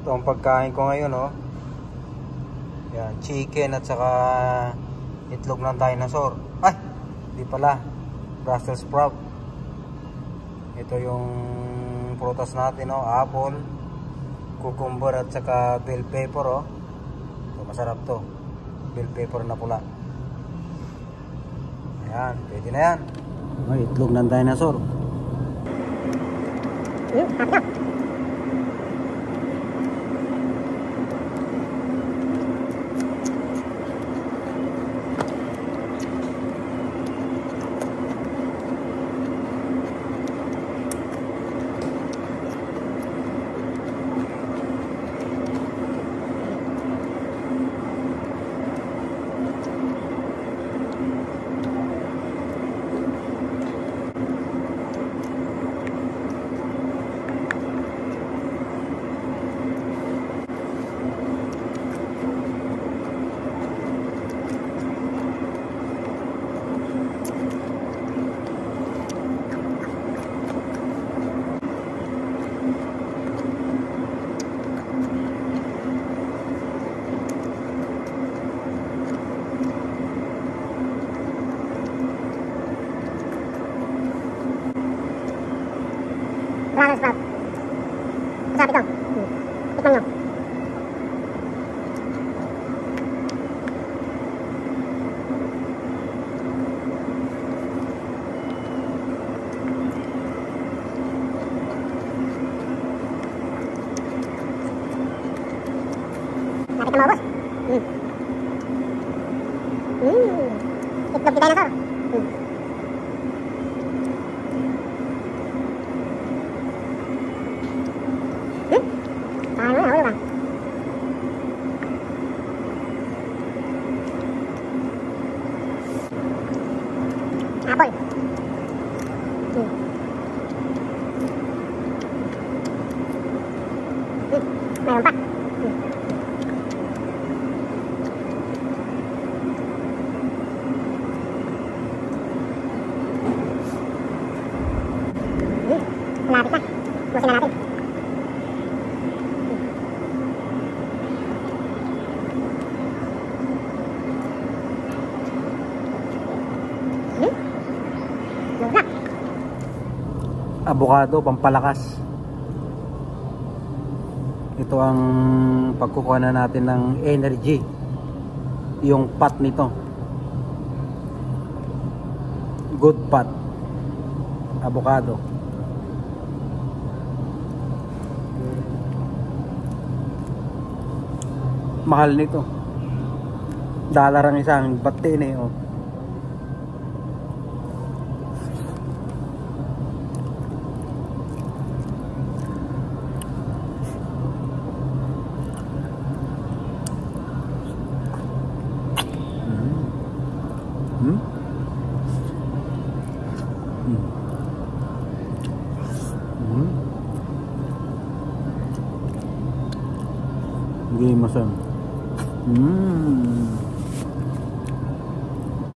Ito ang pagkain ko ngayon, oh. Yan, chicken at saka itlog ng dinosaur. Ay, di pala. Brussels sprout. Ito yung prutas natin, oh. Apple, cucumber at saka bell pepper, oh. Ito, masarap to. Bell pepper na pula. Ayan, pwede na yan. Ay, itlog ng dinosaur. Brussels sprout. Masarap ito. Tikman nyo. Lapit na maubos. Itlog ni dinosaur. Apple. Mayroon pa. Malapit na. Busin na natin. Avocado, pampalakas. Ito ang pagkukuha na natin ng energy. Yung pot nito. Good pot. Avocado. Mahal nito. $1 ang isang bati na yun. Hindi masam.